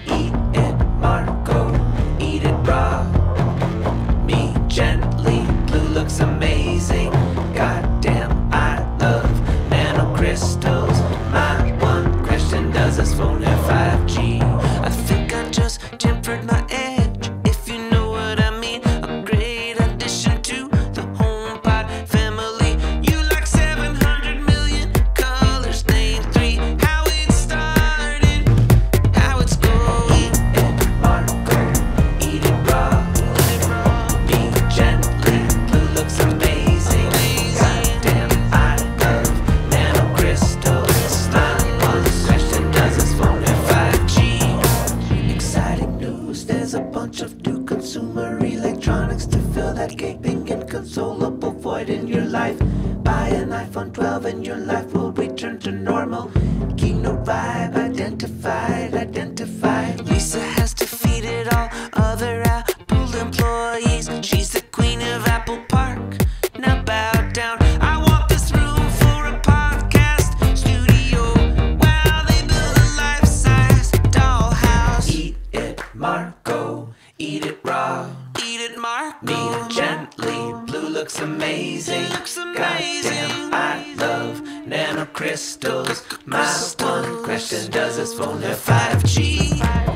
Eat it, Marco, eat it raw. Me gently, blue looks amazing. Goddamn, I love nanocrystals. My one question, does this phone have 5G? I think I just tempered my edge, if you know what I mean. A great addition to the HomePod family. You like 700 million colors, name 3. How it started, how it's going. Eat it, Marco, eat it raw. Me gently, blue looks amazing. Goddamn, I love nanocrystals. My one question, does this phone have 5G? Exciting news, there's a bunch of new consumer electronics to fill that gaping inconsolable void in your life. Buy an iPhone 12 and your life will return to normal. Keynote vibe identified. Lisa has defeated all other Apple employees. She's the queen of Apple Park. Now bow down. I want this room for a podcast studio. Wow, they build a life-size dollhouse. Eat it, Marco, eat it raw. Eat it, Marco. Me gently, blue looks amazing. Goddamn, I love nanocrystals. My one question, does this phone have 5G?